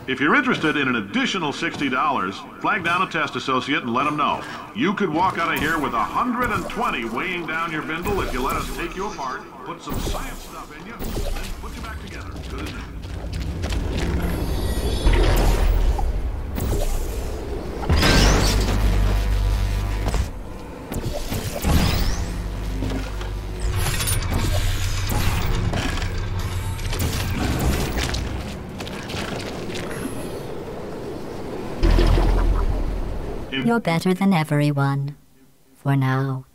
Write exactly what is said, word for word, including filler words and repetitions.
If you're interested in an additional sixty dollars, flag down a test associate and let them know. You could walk out of here with one hundred twenty weighing down your bindle if you let us take you apart, put some science stuff in you, and put you back together. Good as new. You're better than everyone. For now.